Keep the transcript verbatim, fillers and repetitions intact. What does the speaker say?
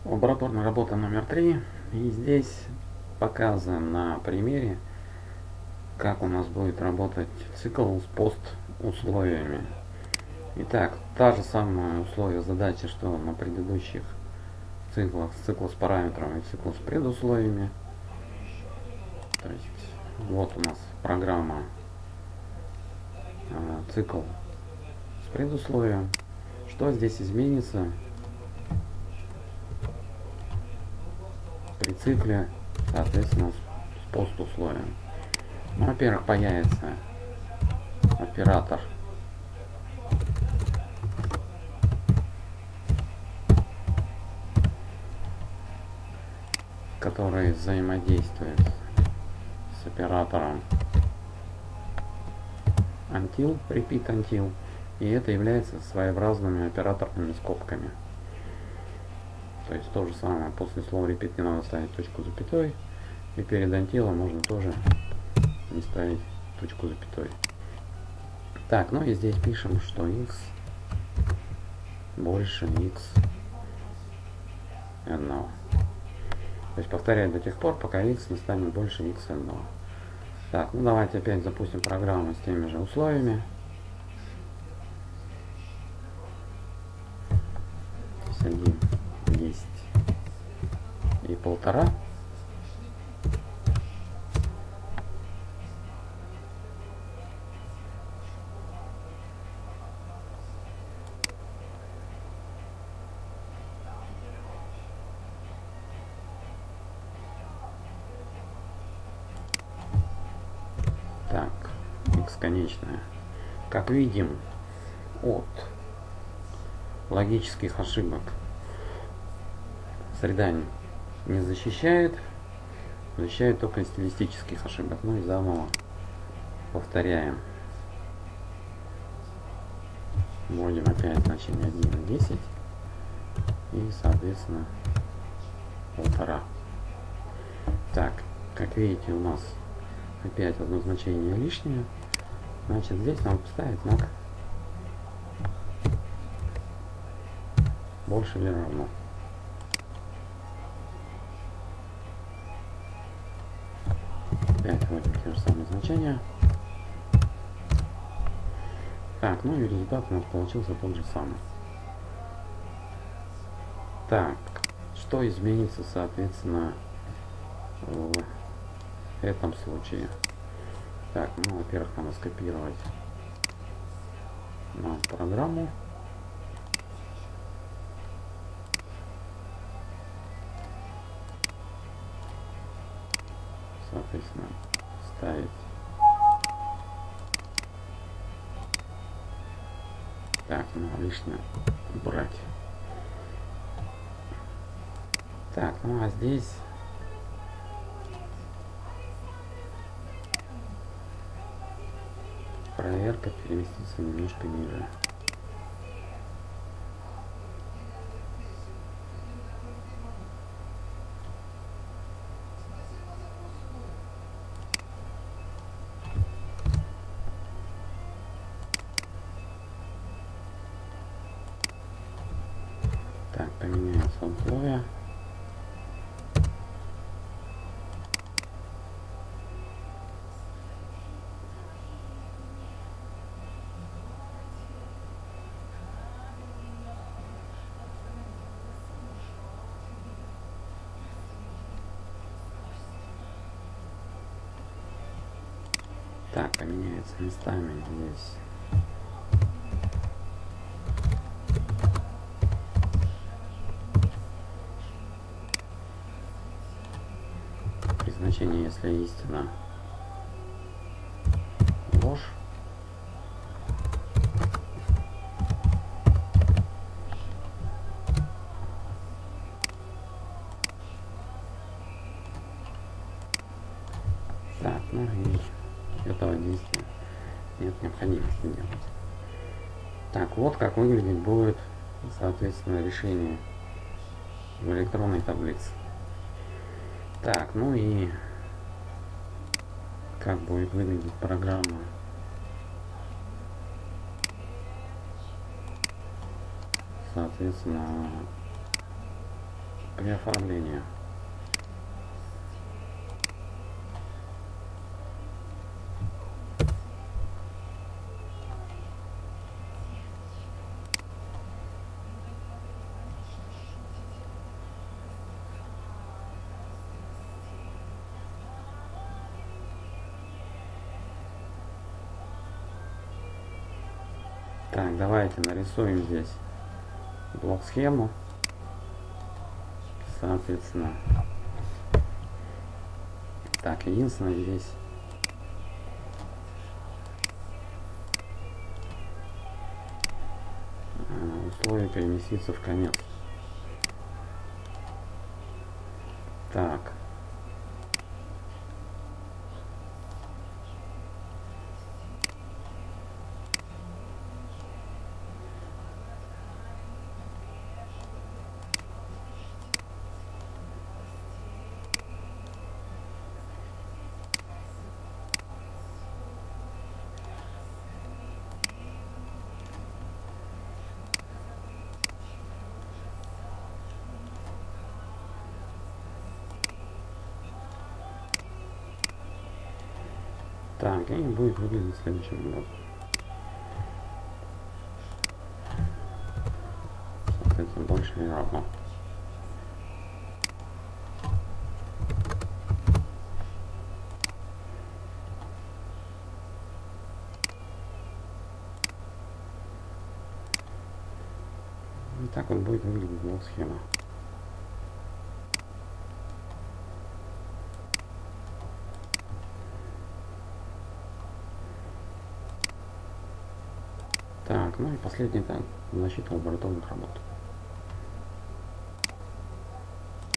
Лабораторная работа номер три. И здесь показываем на примере, как у нас будет работать цикл с пост условиями. Итак, та же самая условие задачи, что на предыдущих циклах, цикл с параметрами и цикл с предусловиями. То есть вот у нас программа, цикл с предусловием. Что здесь изменится при цикле, соответственно, с пост условием? Ну, во-первых, появится оператор, который взаимодействует с оператором until, repeat until, и это является своеобразными операторными скобками. То есть то же самое, после слова repeat не надо ставить точку запятой, и перед until можно тоже не ставить точку запятой. Так, ну и здесь пишем, что x больше x n. То есть повторяет до тех пор, пока x не станет больше x n. Так, ну давайте опять запустим программу с теми же условиями. один, десять и полтора. Так, x конечная. Как видим, от логических ошибок среда не защищает, защищает только от стилистических ошибок. Ну и заново повторяем. Вводим опять значение один на десять и, соответственно, полтора. Так, как видите, у нас опять одно значение лишнее. Значит, здесь надо поставить знак больше или равно. Опять вводим те же самые значения. Так, ну и результат у нас получился тот же самый. Так, что изменится, соответственно, в этом случае? Так, ну, во-первых, надо скопировать на программу. Соответственно, ставить. Так, ну, лишнее убрать. Так, ну а здесь проверка переместится немножко ниже. Так, поменяются условия. Так, поменяется местами здесь. При значении, если истина ложь. Так, ну и этого действия нет необходимости делать. Так, вот как выглядит будет, соответственно, решение в электронной таблице. Так, ну и как будет выглядеть программа, соответственно, при оформлении. Так, давайте нарисуем здесь блок-схему. Соответственно. Так, единственное здесь условие переместиться в конец. Так. Так, и будет выглядеть следующим образом. Соответственно, больше не равно. И так вот будет выглядеть блок-схема. Так, ну и последний этап — защита лабораторных работ.